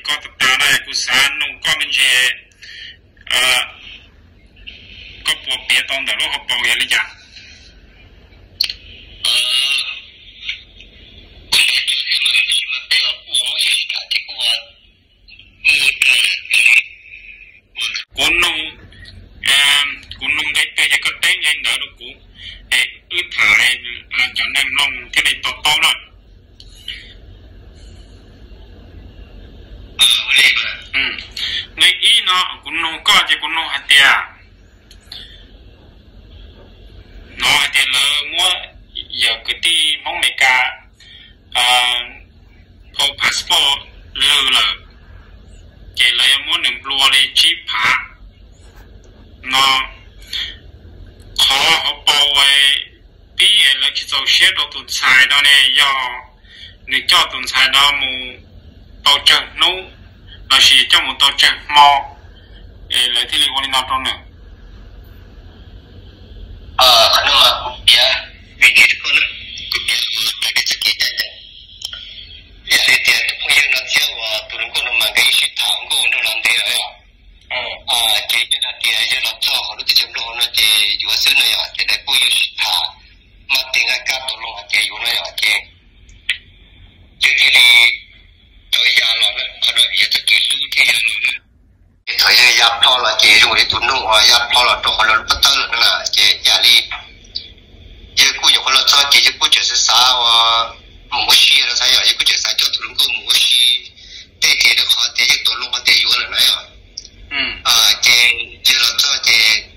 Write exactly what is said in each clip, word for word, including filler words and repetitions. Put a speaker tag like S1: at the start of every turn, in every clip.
S1: có tập ta này của sáng nông có mình gì có bộ bia tông đó nó học bao nhiêu vậy? Cuốn nông cuốn nông cái cái cái tên lên đó được cũ để ướt thải là cho nên nông cái này tốt tốt rồi. Ừ. Ngay ý nó cuốn nông có chứ cuốn nông hạt tiền nó hạt tiền là mua giờ cái tí mong mấy cả có passport lơ là chỉ là mua những lúa để chi phá nó khó họ bảo vệ bí là cái dấu xếp đồ tụt xài đó này do nếu cho tụt xài đó một tàu chân nấu nó chỉ cho một tàu chân mò để lấy thì liên quan đến trong nữa
S2: ờ khả năng mà cũng bia vì cái con nó cũng bia cái cái cái cái cái vì thế thì cũng như nó theo và tụi nó cũng mà cái sự thẳng của nó làm thế rồi à à cái cái là thì giờ nó cho họ cái chấm lo nó thì vừa xưa này à thì để cô yêu sự thà mà tiếng ai cả tụi nó thì vừa này à thì cái cái thì thời gian là nó có nó hiện thực cái cái cái cái thời gian giáp to là chỉ rồi tụi nó hòa giáp to là tụi họ là bắt đầu là là chỉ giả đi giờ cô giờ họ là cho chỉ cô chỉ sẽ xả và một xí là sao vậy cô chỉ xả cho tụi nó có một xí để thì được họ thì tụi nó có thể vừa là này à à thì giờ là cho thì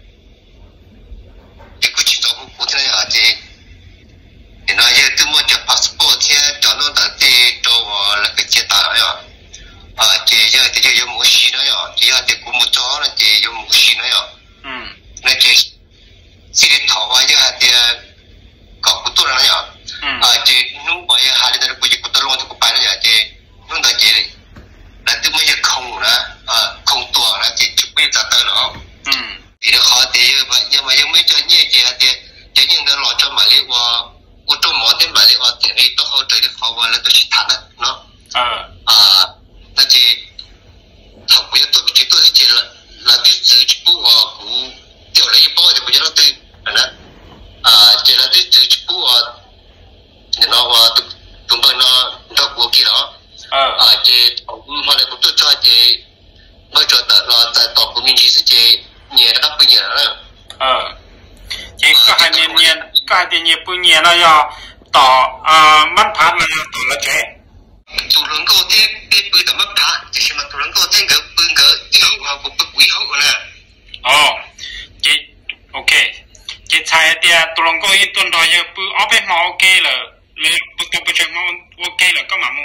S2: thì cô chỉ tao cô thế này à thì thì nói giờ tôi muốn cho passport thì cho nó đã thì cho là cái chế tài rồi à thì giờ thì giờ dùng một xí nữa rồi thì giờ thì cũng một chỗ là thì dùng một xí nữa rồi nên thì xin thảo qua giờ thì có cũng tốt rồi nhở à thì lúc bây giờ hai đứa bây giờ cũng tốt luôn thì cũng phải rồi thì lúc đó thì là tôi mới giờ không nữa à không tuổi là thì chụp cái tờ tờ đó thì nó khó thì nhưng màยังไม่cho nhẹ thì thì thì những cái lo cho mà liệu qua qua trong món tên mà liệu qua thì ấy tôi hỗ trợ được họ và là tôi chỉ thẳng đó nó à là chỉ học bây giờ tôi chỉ tôi chỉ là là cái sự chụp của của tiểu lấy bao thì bây giờ nó tôi đó à chỉ là cái sự chụp của nó và tụi tụi mình nó nó của kia đó à chỉ mà lại cũng tôi cho chỉ mới cho tờ là tại tộc của mình chỉ sẽ chỉ nhẹ nó bây giờ đó
S1: ờ chỉ có hai niên niên có hai niên niên bây giờ nó do tỏ à mắt phát là tỏ là trẻ
S2: tụi nó có thế cái bây tỏ mắt phát chỉ mà tụi nó có thế cái bây cái yếu hoặc một cái quý yếu nè
S1: ờ chỉ ok chỉ sai thì tụi nó có ít tuần rồi giờ bây ở bên mà ok là lấy bắt đầu bắt đầu mà ok là có mà mua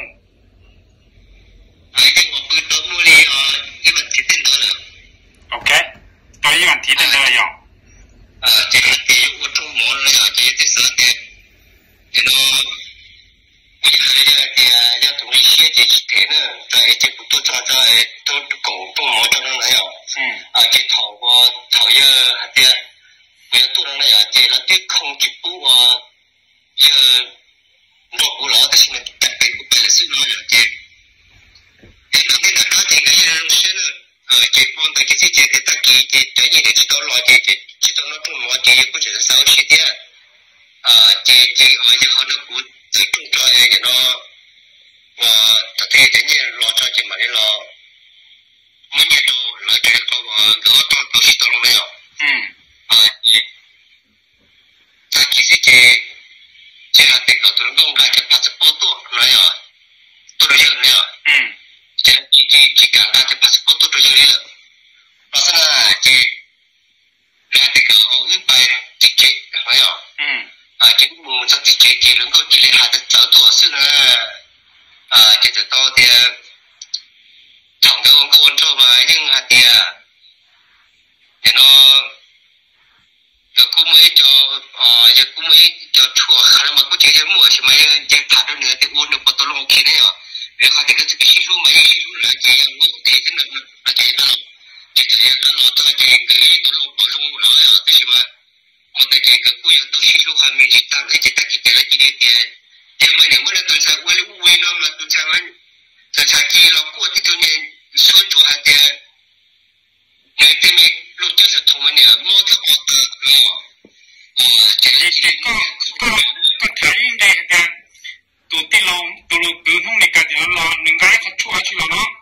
S2: cái cái một bây tớ mua đi cái vật thiết tiền đó là
S1: ok tôi ý bạn thiết tiền đó là
S2: à thì thì ở trong món là thì cái sự thì thì nó bây giờ thì giờ tụi mình chia thì thế nữa tại thì cũng tôi cho cho tôi cổ trong món cho nó này à thì thầu qua thầu giờ thì bây giờ tụi nó này thì là cái không chịu cũ giờ nó cũng là cái gì đặc biệt của cái sự đó là thì thì nó cái đặc thì cái gì nó sẽ ờ chỉ quan tới cái gì thì ta kỳ thì cái gì để chỉ có lo thì chỉ có nó trong món thì cũng chỉ là sáu chi tiết à thì thì ở những họ nó cũng tự trung cho cái nó và ta thấy cái gì lo cho chỉ mà đi lo mấy nhiêu đồ lại cái có gỡ to to chỉ to luôn ừ à thì ta kỳ thì chỉ chỉ hạt thì có tụi nó không ra cái passport tốt nói à tôi nói như này ừ chỉ chỉ chỉ cả ra cái passport tôi nói như này là sao là chỉ ra thì có họ ít bài chỉ chỉ nói à ừ à chỉ muốn cho chỉ chỉ chỉ nó có chỉ là hạt cái cháu tôi xưa là à chỉ từ to thì thằng đâu có con cho mà nhưng hạt thì thì nó giờ cũng mới cho ờ giờ cũng mới cho chua khá là mà cũng chỉ mua chỉ mấy cái thả đó nữa thì uống được một tô lông kia đấy à vì họ thì cái cái xí mấy cái xí là chỉ là thì cái là là chỉ là chỉ là nó nó cho chỉ cái tô lông tô lông nó là cái gì mà mà cái cái cái cuối tô xí lúc hai mươi chỉ tăng cái chỉ tăng chỉ là chỉ để tiền thì mà nếu mà tuần sau quay lúc quay nó mà tuần sau anh แต่ชากีเรากู้ที่ตัวนี้ส่วนตัวแต่ในที่มีลูกเจ้าสุดทงมันเนี่ยมอเตอร์ออเตอร์เนาะอ่าเจ็ดเจ็ดก็ก็ก็ถ่ายยังไงกันตัวที่เราตัวเราคือห้องในการเดี๋ยวเราหนึ่งร้อยเขาช่วยช่วยเนาะ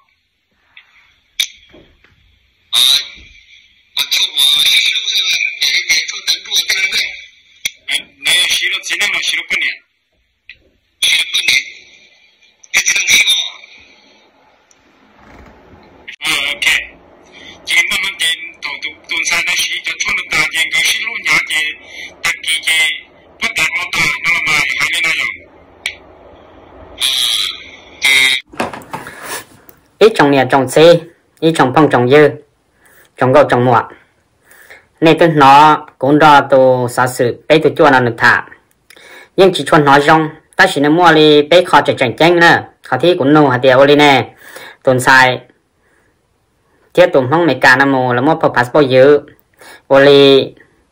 S2: อ่า我就我西路上也得做等路对不对？哎，那西路只能嘛西路半年，西路半年，这只能提高。啊 ，OK， 今天我们点到都都山的西就穿的大件个西路伢件，大几件不大好大，那么还没那样。
S3: ít trồng nhà trồng xe, ít trồng phong trồng dưa, trồng gạo trồng muộn nên tôi nó cũng ra tôi sản xuất bây tôi cho nó được thả nhưng chỉ cho nó rong ta chỉ nên mua đi bây khó chạy chạy nhanh nữa khó thì cũng nô hạt tiêu đi nè tuần sai tiếp tuần không mấy cả năm mùa là mua passport dữ oli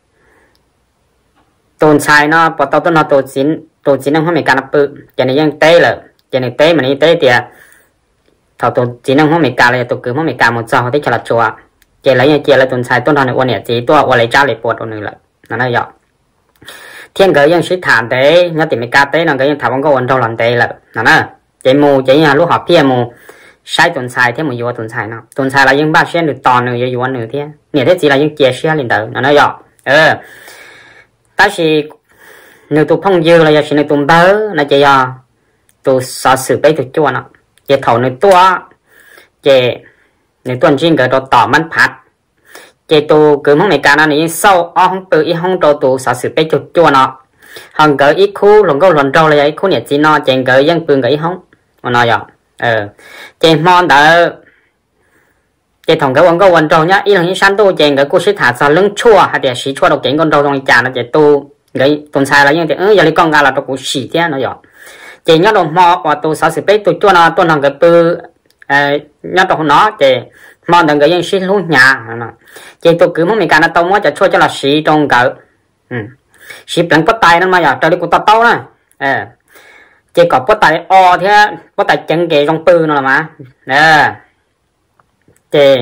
S3: tuần sai nó bắt đầu tôi nó tôi chín tôi chín năm không mấy cả năm bự cho nênยังtế là cho nên tế mà đi tế thì thầu tôi chín năm không mấy cả là tôi cứ không mấy cả một giờ thì cho là chùa chị lấy chị lấy tuần sai tuần này quan niệm chỉ tôi quan lấy trả lại bột rồi nữa là nó vậy thiên cái dân sĩ thản tế nhớ tìm mấy cá tế là cái dân thảo văn có quan trong lần tế là nó chị mù chị nhà lúc học kia mù sai tuần sai thế một vô tuần sai nào tuần sai là dân ba sen được toàn nữa vô nữa thế nghĩa thế chỉ là dân chia sẻ lên đầu nó nói vậy ờ ta chỉ nếu tụ phong dư là chỉ nếu tụ bớ là chị à tụ sợ sự bây tụ chua nó chị thầu nếu tua chị nếu tuần trên cái đó tỏ mắt phát chị tụ cứ mong này cả nó này sau ở không tự ít không đồ tụ sợ sự bây tụ chua nó hàng cái ít khu lòng câu lần đầu là ít khu nhiệt chỉ nó chị cái dân phương cái không mà nói vậy ờ chị mong đỡ chị thằng cái quần câu quần đầu nhá ít lần như san tu chị cái cô sĩ thả sao lưng chua hay là sĩ chua đầu kiện con đầu trong trà nó chị tu cái tuần sai là như thế ừ giờ đi con gà là tôi cũng xỉ thế nó vậy chị nhớ đồ mò và tôi sợ sự biết tôi cho nó tôi làm cái bự nhớ đồ nó chị mò đừng cái dân xí luôn nhà chị tôi cứ muốn mình cả nó tông quá cho cho cho là xỉ trong cái xỉ bằng bắt tay nó mà giờ cho đi của tao tao nè chị có bắt tay o thế bắt tay chân kề trong bự nó là mà nè chị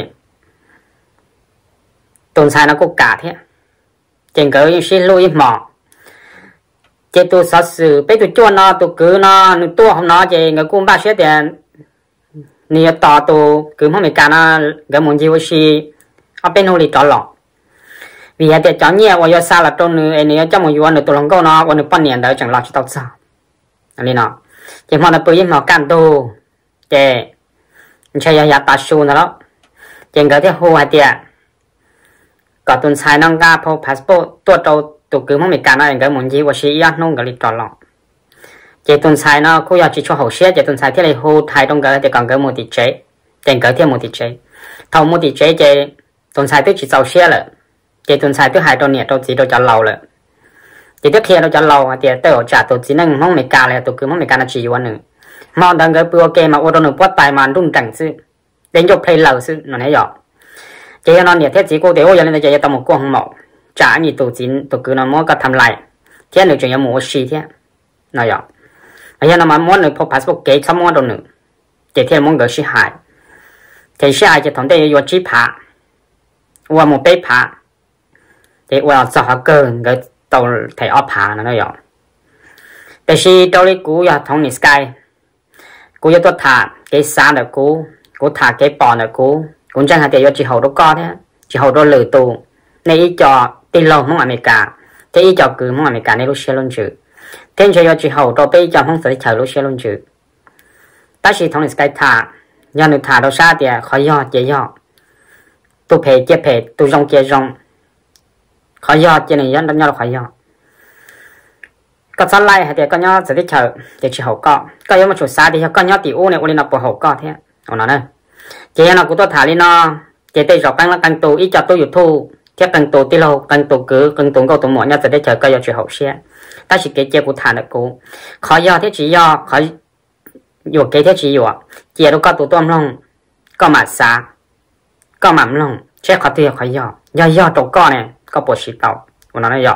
S3: tuần sai nó có cả thế chị cái dân xí lui mò chị tôi sợ sự bây tôi cho nó tôi cứ nó tôi không nói chị người cũng ba sẽ tiền nhiều tỏ tôi cứ không mấy cái nó cái muốn gì vậy ở bên hồ đi trọ lọ vì vậy thì cho nhiều và do sao là trong người này trong một yuan được tôi lòng câu nó còn được bao nhiêu đó chẳng lo cho tao sao anh nó chị mà nó bây giờ mà can tôi chị chơi ya ya ta su nó đó chị cái theo hồ hay tiền có tuần sai năng ga passport tôi trâu tôi cứ muốn mình cả nó cái muốn gì và sĩ ăn nông cái lịch tròn lọ chỉ tuần sai nó cũng要chỉ cho hậu xe chỉ tuần sai thế này hồ thái trong cái thì còn cái một tỷ chế tiền cái thêm một tỷ chế thầu một tỷ chế chỉ tuần sai tôi chỉ giàu xe rồi chỉ tuần sai tôi hai trong nhiệt tôi chỉ tôi trả lâu rồi chỉ tiếp theo tôi trả lâu thì tôi trả tôi chỉ năng mong mình cả là tôi cứ mong mình cả nó chỉ yuan nữa mong đang cái bữa kia mà ô tô nó bắt tài mà rung chẳng chứ đến cho play lâu chứ nó nói vậy chỉ nó nhiệt thế chỉ cô để ô giờ nên chỉ tao một con mỏ trả như tổ chính tổ cứ nó muốn có tham lại thế nữa chuyện mua xí thế nói vậy bây giờ nó mà muốn được passport kế xong muốn đâu nữa chỉ thêm muốn cái xí hại thì xí hại chỉ thằng đây vô chi phá qua một bé phá thì qua sao họ cơ cái tàu thầy ốp phá nó nói vậyแต่ xí đâu đi cú ya thằng này sky cú ya tôi thả cái xa được cú cú thả cái bò được cú cũng chẳng hạn thì vô chỉ hậu đâu có thế chỉ hậu đâu lừa tù này cho tiền lâu mong America thế ý cho cứ mong America này lúc xe luôn chứ thế cho chỉ hậu cho bây giờ không phải chờ lúc xe luôn chứ ta chỉ thông cái thả nhà người thả đâu xa thì khỏi do chế do tôi phải chế phải tôi rong chế rong khỏi do chế này dân nhau là khỏi do có sao lại hay thì có nhau sẽ đi chờ thì chỉ hậu có có giống một chỗ xa thì có nhau tỷ u này u lên nó bỏ hậu có thế ông nói đây chế nó cũng tôi thả lên nó chế tay dọc băng là căng tù ít cho tôi thu thế cần tổ tí lâu cần tổ cứ cần tổ câu tổ mọi nhà sẽ để chờ coi cho hậu xe ta chỉ cái chế của thằng được cố khó do thế chỉ do khó dù cái thế chỉ dụ chế đâu có tổ tôm long có mặt xa có mắm long chế khó tiêu khó do do do tổ con này có bộ sĩ tàu của nó nói do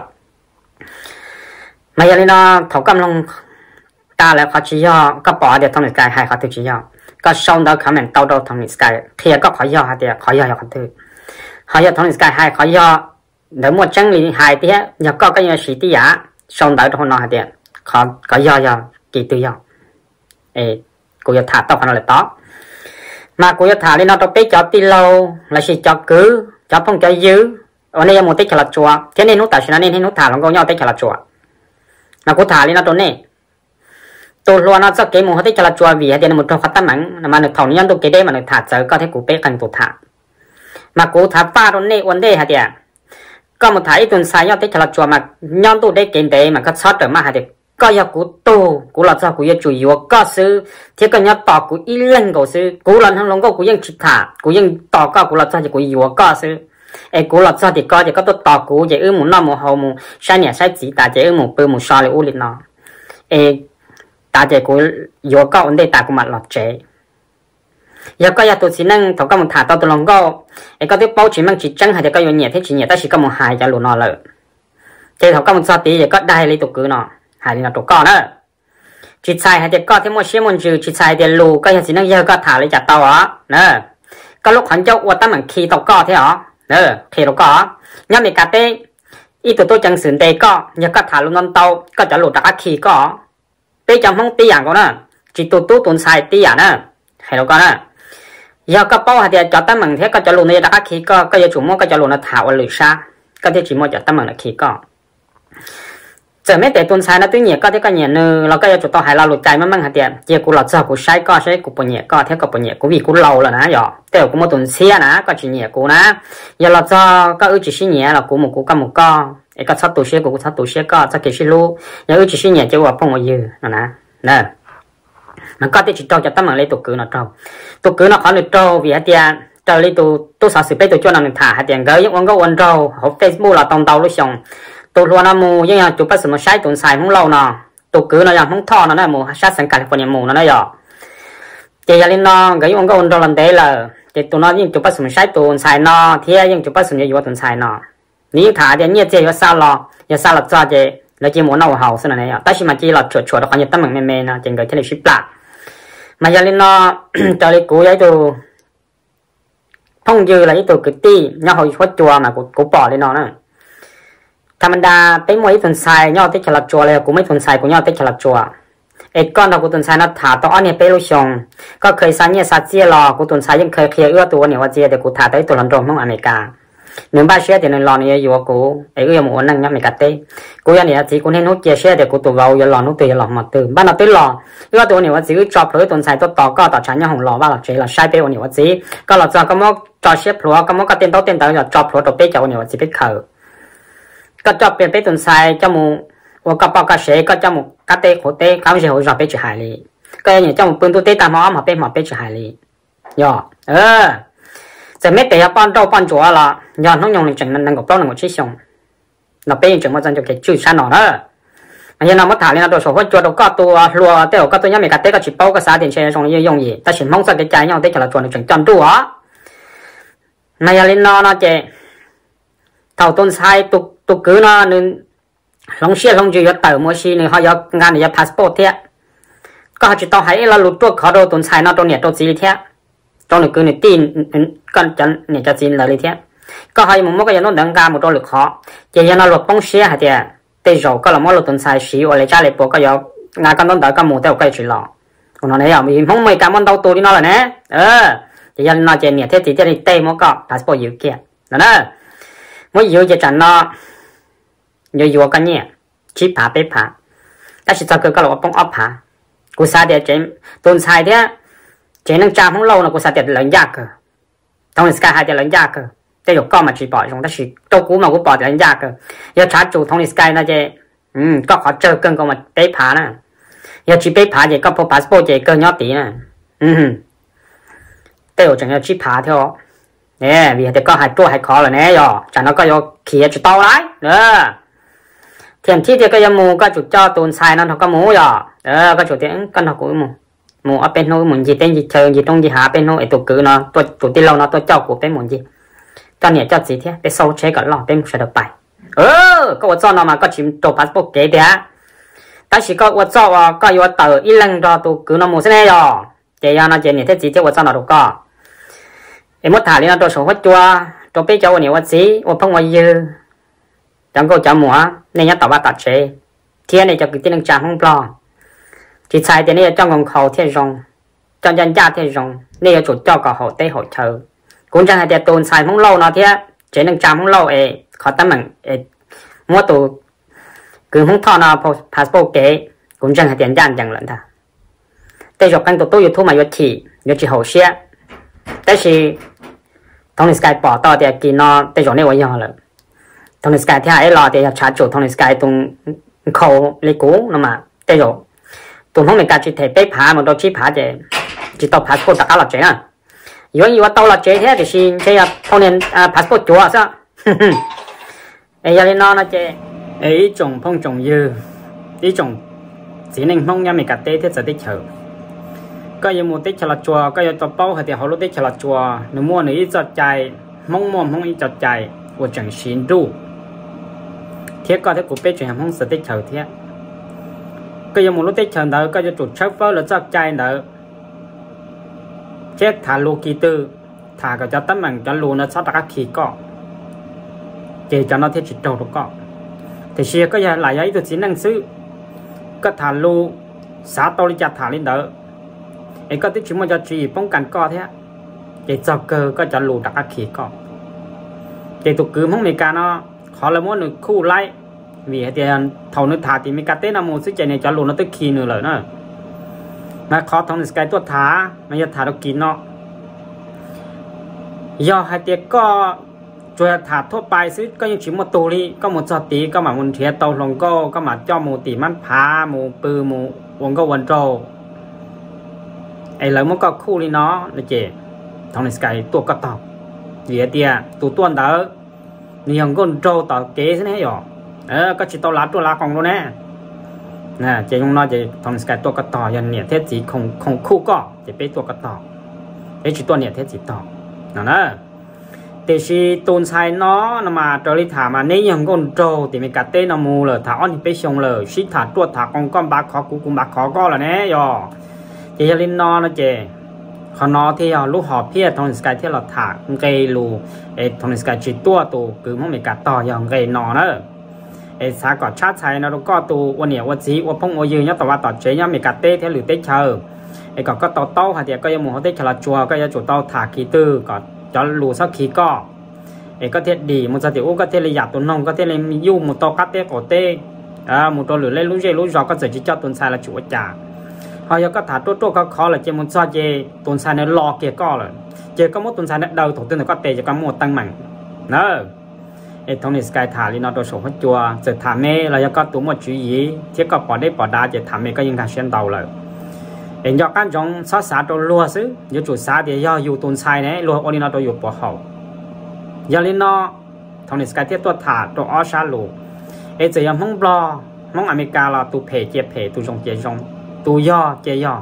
S3: mà giờ nó thấu cầm long ta lại khó chỉ do có bỏ để thông được cái hay khó tiêu chỉ do ก็ช่องดาวเขาเหมือนเตาดาวทองนิสกายเทียก็ขอย่อฮะเดียขอย่อย่อกันถือขอย่อทองนิสกายให้ขอย่อเดี๋ยวหมดจังหลีหายเดียอยากก็ก็ยังสีตียาช่องดาวทองนอฮะเดียขอก็ย่อย่อกี่ตัวยอเอกูจะถาต่อขนาดเลยต่อmàกูจะถาเลยนะตัวไปจับตีเราlà chỉจับcứจับphongจับยื้อวันนี้ยังหมดเตะฉลาดจัวเที่ยนี่นุ๊กแต่ชนะนี่ให้นุ๊กถาลองก็ย่อเตะฉลาดจัวmàกูถาเลยนะตัวนี้ตัวรัวน่าจะเกมหมดเตะฉลาดจัววีเดี๋ยวหมดตัวขัดตั้งหนังมาหนึ่งเท่านี้ยังตัวเกได้มาหนึ่งถาเจอก็ให้กูเป๊ะกันตัวถามากูถาฟ้าตัวนี้วันเดียฮะเดียก็หมดถาไอ้ตัวสายย่อเตะฉลาดจัวมาย่อตัวได้เกมเดย์มันก็ช็อตเดอมาฮะเดียก็อยากกูโตกูหลับจากกูยังจุยวัวก็ซื้อที่ก็ยังต่อกูอีเล่นก็ซื้อกูหลับทั้งลงก็กูยังชิดขากูยังต่อก็กูหลับจากกูยัวก็ซื้อไอ้กูหลับจากที่ก็จะก็ตัวต่อกูจะอื้อหมุนน้ำหมุนหัวหมุนใช้เนี่ยใช้จีตาจะอื้อหมุนปืนหมุนชอเลยอู้ลินเนาะไอ้ตาจะกูยัวก็อันเดียตากูมาหลับเจยังก็อยากตัวสินั่งถกก็มันถ่าตัวตัวลงก็ไอ้ก็ที่เป้าchỉมันchỉจังหาจะก็ยังเนี่ยที่chỉเนี่ยแต่chỉก็มันหายจะหลุดนอนเลยเจ้าถกก็มันสติจะก็ได้เลยตัวกูเนาะหายเลยตัวก้อนเนอะจิตใจหายใจก้อนที่มั่วเชี่ยมันจืดจิตใจเดียลูก็ยังสินั่งเยอะก็ถ่ายเลยจากเตาอ๋อเนอะก็ลูกขันเจ้าอวดตั้งเหมือนขี่ตัวก้อนที่อ๋อเนอะขี่ตัวก้อนย่ามีกาเต้อีตัวตัวจังสืนเตก็ยังก็ถ่ายลงนอนเตาก็จะหลุดจากขี่ก็เต้จังห้องตีอย่างก็เนอะจิตตัวตู้ตุนชายตีอย่างเนอะให้ตัวก้อนเนอะยังก็เป้าหายใจจับตั้งเหมือนที่ก็จะหลุดในจากขี่ก็ก็ยังจุ่มมั่วก็จะหลุดในถ่ายวันหรือชาก็ที่จิมั่วจะตั้งเหมือนขี่ก็จะไม่แต่ตุนชายนะตัวเนี่ยก็ที่ก็เนี่ยนึงเราก็จะจุดต่อหายเราหลุดใจมั่งหาเดียเจ้ากูหลับจากกูใช้ก็ใช้กูปนเนี่ยก็เท่ากับปนเนี่ยกูวิกูเราแล้วนะหยอแต่กูมาตุนเสียนะก็จีเนี่ยกูนะอย่าหลับจากก็อือจีเนี่ยเรากูหมูกูก็หมูก็ไอ้ก็ชัดตัวเสียกูกูชัดตัวเสียก็จะเกี่ยวชิลูอย่าอือจีเนี่ยเจ้าว่าพงมายืนนะนะมันก็ที่จุดต่อจะตั้งเหมือนเลยตัวกูนะเจ้าตัวกูนะเขาเลยเจ้าวิหาเดียเจ้าเลยตัวตัวสาวสิบไปตัวจวนนั่งถ่ายหาเดียก็ยังวันก็วันเจ้าเขาเฟซบุ๊กเราตองเตาลูกชงตัวรัวน้ำมูยังยังจุดประสงค์ใช้ตุนสายของเราเนาะตัวกือเนาะยังห้องท่อเนาะนะมูชาติสังกัดคนยังมูเนาะหยอเจียลินเนาะก็ยังก็วันเราลันเดลเจตัวเนาะยังจุดประสงค์ใช้ตุนสายเนาะเทียยังจุดประสงค์อยู่ตุนสายเนาะนี่ถ่ายเดี๋ยวนี้เจียว่าซาลอยาซาลจ้าเจแล้วเจียมูเนาะเฮาสนั่นเองแต่ชิมาจีเราชดชดเราคนยังตั้งเหมือนเมย์นะเจงเกิดที่ในชิปละมายาลินเนาะเจ้าลิกูยัยตัวท่องยืออะไรตัวกึศตี้เนี่ยเขาชดจัวมากูกูปอเลยเนาะนั่นธรรมดาไปมวยตุนไซย่อเตฉลับจัวเลยกูไม่ตุนไซกูย่อเตฉลับจัวเอ็ดก้อนเรากูตุนไซนัดถาตัวอ้อนเนี่ยไปลุชงก็เคยซาเนี่ยซาเจียรอกูตุนไซยังเคยเคลียร์เอื้อตัวเนี่ยว่าเจียเดี๋ยวกูถาตัวตัวลอนดงของอเมริกาหนึ่งบ้าเชียเดี๋ยวในรอเนี่ยอยู่กูไอ้เอื้อหมูนั่งยับไม่กัดเต้กูยันเนี่ยจีกูเห็นนุ๊กเจียเชียเดี๋ยวกูตัวเราอย่าหลอนนุ๊กตัวอย่าหลอนมาตื่นบ้านเราตื่นหลอเอื้อตัวเนี่ยว่าจีก็จอบเลยตุนไซตัวต่อก็ต่อชั้นยังของหลอว่าเราเจเราใช้ไปวันเนี่ยว่าจีก็เราจะก็มอกจอเชียพลัวก็มอกก็เต้นโต๊ะเต้นเตาอย่าจอบพลัวตัวเป๊ะจากวันเนี่ยว่าจีเป็นเขาก็จะเปลี่ยนไปตุนไซจมูกว่ากับปากกาเสก็จมูกกาเตะโคเตะเขาไม่ใช่หัวจอบไปจีหายเลยก็อย่างจมูกปืนตัวเตะตามหมอหมอเป็นหมอไปจีหายเลยย่อเออจะไม่แต่ยาป้อนโตป้อนจัวละย้อนน้องยงในจังนั้นนั่งกับป้อนหนึ่งชิ้นส่งเราไปยังจังว่าจังจะเกิดชื่อชั้นหนอเนอะมันยังนำมาถ่ายเลยนะตัวโซ่หัวจัวตัวก็ตัวรัวเตะก็ตัวยังไม่กาเตะก็จีเป้าก็สาเด่นเชยส่งยี่ยงยี่แต่ฉันมองสักใจยังเตะจะละตัวในจังจันตัวมันยังเล่นนอนนะเจเท่าต้นไซตุกตุกคือเนาะนึงลงเชียลงจียอดเต่ามัวชีนึงเขายอดงานเนี่ยพาสปอร์ตเทียก็เขาจะต้องให้เราหลุดตัวเขาโดนต้นไซเนาะตัวเนี่ยตัวจีเทียตรงนี้คือเนี่ยตีนก็จะเนี่ยจะจีนเลยเทียก็ให้มึงมันก็ยังต้องดังการหมดตัวหลุดเขาจะยังเราหลุดป้องเชียหาเทียแต่เราก็เราไม่หลุดต้นไซสีอะไรจ้าเลยปก็ยองานกันต้องเดินกันหมู่แต่ก็จีหล่อคนนั้นเนี่ยมีห้องไม่การมันเตาตัวนี่เนาะเลยนะเออจะยังน่าจะเนี่ยเทียที่จะได้เตะมันก็พาสปอร์ตอยู่เกียนั่นนะไม่อยู่จะจันเนาะอยู่อยู่กันเนี่ยชีผาไปผาแต่สิจะเกิดก็เราป้องอัพผากูซาเดียเจมต้นชายเดียเจนังจามของเราเนาะกูซาเดียหลังยากเกอตรงนี้สกายหายเดียหลังยากเกอแต่อยู่ก็มาจีบปล่อยตรงแต่สิตัวกูมากูปล่อยหลังยากเกออย่าช้าจู่ตรงนี้สกายนะเจอืมก็ขอเจอเกินก็มาไปผานะอย่าจีไปผาเจก็พอพาสปอร์ตเจเกินยอดตีนะอืมแต่อยู่จังอย่าจีผาเท่าเนี่ยvì thế có haiตัวhai khó là nè rồi chẳng nó có vô kia chỉ tao đấy đó thiền chi thì cái mù có chủ cho tuần sai nó có mù rồi đó có chủ tiếng con học của mù mù ở bên nó muốn gì tên gì chơi gì trong gì hạ bên nó ấy tụ cứ nó tôi tụ tiên lâu nó tôi cho của bên muốn gì con nhẹ cho gì thế bên sau chế cả lọ bên sẽ được bài ừ có cho nó mà có chìm tổ passport kế đấy ta chỉ có cho có vô tờ ít lần cho tụ cứ nó mù thế này rồi chế ya nó chế này thế chỉ chế của sao nó đâu có em mất thả đi nó đồ số hết chua đồ bé cháu nhiều vật gì ô phong ngoài dư chẳng có cháu mùa nên nhớ tàu ba tạt chế thiên này cho cái tiếng chàng không lo chỉ xài tiền này trong vòng khẩu thiên rong trong dân gia thiên rong nên chủ cho cả hộ tây hộ chờ cũng chẳng hay tiền tồn xài không lâu nó thế chế năng chàng không lâu ấy khó tâm mình mua tù cứ không thọ nó passport kế cũng chẳng hay tiền gian chẳng lẫn ta tây dọc canh tụ tôi thu mà yo chỉ yo chỉ hậu xeแต่สิทองในสกายปอต่อแต่กินนอแต่จอเนี่ยว่ายอเลยทองในสกายที่หายรอแต่ชาร์จจุดทองในสกายตรงเขาเลยกูนั่นมาแต่จอตรงทองในการจิตเทไปผามันโดนชี้ผาเจจิตต่อพาสปอร์ตตะการหลักเจนะย้อนอยู่ว่าต่อหลักเจแท้แต่สิใช่ยังทองเนี่ยพาสปอร์ตจั่วซะไอ้ยาลินอนะเจไอ้จงพงจงยือไอ้จงสีหนึ่งพงยังไม่กัดเต้ที่จะได้เฉยก็ยังมูติฉลาดจัวก็ยังตัวเป้าให้เดี๋ยวเขารู้ติฉลาดจัวหนึ่งมัวหนึ่งอีจัดใจมองมัวมองอีจัดใจว่าจังชินดูเทียก็ถ้ากูเป็นจังห้องสติเฉยเทียก็ยังมูรู้ติเฉยเด้อก็จะจุดเช็คเฝ้าแล้วจัดใจเด้อเช็คถ่ายลูกีตือถ่ายก็จะตั้งมันจะลูนะชอบตะกักขีก็เจจะน่าเทียจิตโตก็แต่เชียก็ยังหลายอย่างตัวจีนั่งซื้อก็ถ่ายลูสาโตริจัดถ่ายลินเด้อไอ้ก็ที่ชิมมันจะจีป้องกันก็เท่าไอ้เจ้าเกอก็จะหลุดจากขีก็ไอ้ตัวกือห้องเมกาเนาะขอละม้วนหนึ่งคู่ไล่vìเดี๋ยวเท่านึกถาที่มีการเต้นนำมูซึ่งใจเนี่ยจะหลุดนั่นตัวขีหนึ่งเลยเนาะนะขอทองสกายตัวถาไม่จะถาเรากินเนาะยอให้เด็กก็ช่วยถาทั่วไปซึ่งก็ยังชิมมาตัวนี้ก็หมดจอตีก็มาวันเทียเตาลงก็ก็มาเจ้ามูตีมันพามูปือมูวงก็วันโจไอ้เหล่ามันก็คู่นี่เนาะนะเจทองในสกายตัวก็ตอบเหลือเดียตัวต้นเด้อนี่ยังก้นโจต่อเก๋ใช่ไหมหรอเออก็จิตตัวลาตัวลาของเราแน่นะเจยงน้อยเจทองในสกายตัวก็ต่อยันเนี่ยเทศจีคงคงคู่ก็จะเป็นตัวก็ต่อไอ้จิตตัวเนี่ยเทศจีต่อนั่นนะแต่ชีตูนชายเนาะนมาตัวลิถามาเนี่ยยังก้นโจแต่ไม่กัดเต้นมูเลยถาอ้อนไปชงเลยชิถาตัวถากองก้อนบาขอกูกูบาขอก็แล้วเนี่ยหรอเจยลินนอนะเจขอนอที่เราลูกหอบเพี้ยทองสกายที่เราถากเกลูเอทองสกายจิตตัวตัวคือมันไม่กัดต่ออย่างเกนอเนอะเอสากอดชาติไทยนะเราก็ตัววันเนี่ยวันจีวันพงวันยืนเนี่ยแต่ว่าต่อเจยังไม่กัดเต้เท่หรือเต้เชอไอ้ก็ก็ต่อเต้าค่ะเดี๋ยวก็ยังมองเขาเต้ฉลาดจัวก็ยังจุดเต้าถากขีตื้อก็จะรูสักขีก็ไอ้ก็เท็ดดีมันจะเดี๋ยวก็เทเลยหยาบตัวน้องก็เทเลยมียุ่งมันโตกัดเต้ก่อเต้อ่ามันโตหรือเล่นรู้ใจรู้จอก็จะจิตเจ้าตุนชายละจุดจ่าhọ giờ có thả tốt tốt có khó là chỉ muốn cho chị tuần sau này lo kia có rồi chị có một tuần sau này đầu thủ tướng có tệ chỉ có một tăng mạnh nữa cái thông này sky thả đi nó đồ sổ hết chùa giờ thả mê là giờ có tủ một chú ý chứ có bỏ đấy bỏ đá chỉ thả mê có những cái xuyên đầu rồi để cho các trong sát sát đồ lúa xứ giờ chủ sát thì doอยู่tuần sau này lúa ở đi nó đồอยู่bỏ hậu giờ lên nó thông này sky tiếp tục thả đồ ở sát lúa cái giờ em không lo mong America là tụ phê chia phê tụ trong chia trong tu do chế do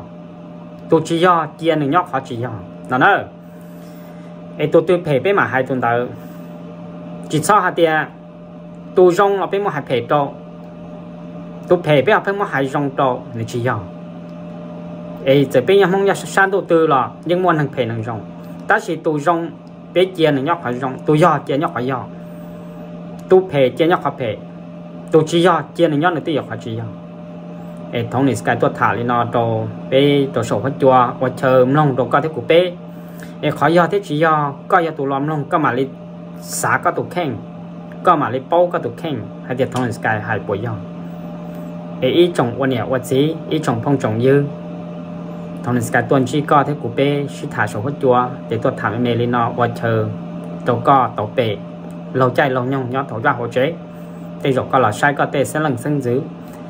S3: tu chỉ do chiaหนึ่งยอกเขาchỉ doนั่นเนอะไอตัวตัวเพย์ไปมาให้ตัวเตอจิตชอบหาเดียตัวจงเราไปมาให้เพย์โตตัวเพย์ไปเอาไปมาให้จงโตนี่chỉ doไอจะเป็นยังมองยังสั้นตัวตัวหรอยังม้วนทางเพย์หนึ่งจงแต่สิตัวจงไปเจียหนึ่งยอกเขาจงตัวยอเจียยอกเขายอตัวเพย์เจียยอกเขาเพย์ตัวchỉ doเจียหนึ่งยอกหนึ่งตัวยอกเขาchỉ doไอ้ท้องนี่สกายตัวถาลีนอโตเป้ตัวโฉบจัววัดเชิมลงตัวก็ที่กูเป้ไอ้ขอยอที่จียอก็ยาตัวล้อมลงก็มาลิสาก็ตัวแข้งก็มาลิโป้ก็ตัวแข้งให้เด็ดท้องนี่สกายหายป่วยยอไอ้อีจงวันเนี่ยวัดสีอีจงพงจงยื้อท้องนี่สกายตัวชี้ก็ที่กูเป้ชิถาโฉบจัวเด็ดตัวถามเมลีนอวัดเชิมตัวก็ตัวเป้เราใจเราย่องยอดถอยว่าหัวเจ๊แต่จบก็หล่อใช้ก็เตะเส้นหลังเส้นgiữ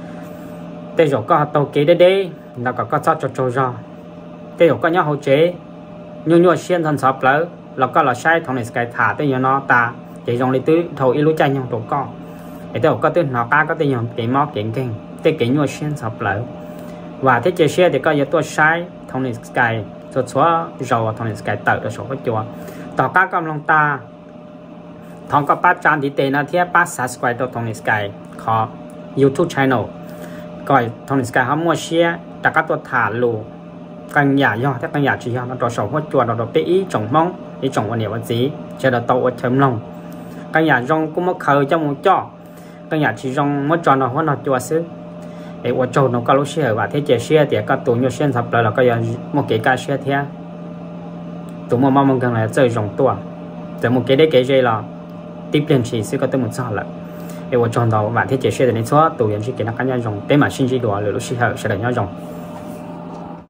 S3: tây rồi có tàu kế đấy đấy là có có cho cho cho tây rồi có nhớ hỗ trợ nhiều nhiều xuyên thân sập lỡ là có là sai thằng này cái thả tây nó ta chỉ dùng để tứ thầu ít lúa chay nhau tổ co tây rồi có tứ nó cá có tây nhom cái mó kiện kinh tây cái nhiều xuyên sập lỡ và thế chơi xe thì có nhiềuตัวsai thằng này cái cho xóa rồi thằng này cái tự được số cái chùaต่อcáกำลังตาทองก็ป้าจานที่เตนะเทียป้า subscribe ตัวทองในสกายขอ YouTube channel ก่อยทองนิสกายเขามัวเชียแต่ก็ตัวถาลู căn nhà do các căn nhà chỉ do nó trò sầu hốt chùa nó bị ý trồng mong ý trồng quan điểm vật gì chờ đợt tàu ở chấm lòng căn nhà rong cũng mất khơi trong một cho căn nhà chỉ rong mất tròn nó hóa nó chùa xứ để ở chỗ nó có lúc xe và thế chế xe thì các tụ nhiều xe thập lại là cái một cái ca xe thế tụ một mong cần là chơi rong tua từ một cái đấy cái gì là tiếp lên chỉ sẽ có tới một sao lại để ở chỗ đó và thế chế xe thì nên số tụ hiện chỉ cái nó căn nhà rong thế mà xin chỉ đùa rồi lúc xe sẽ để nhau rong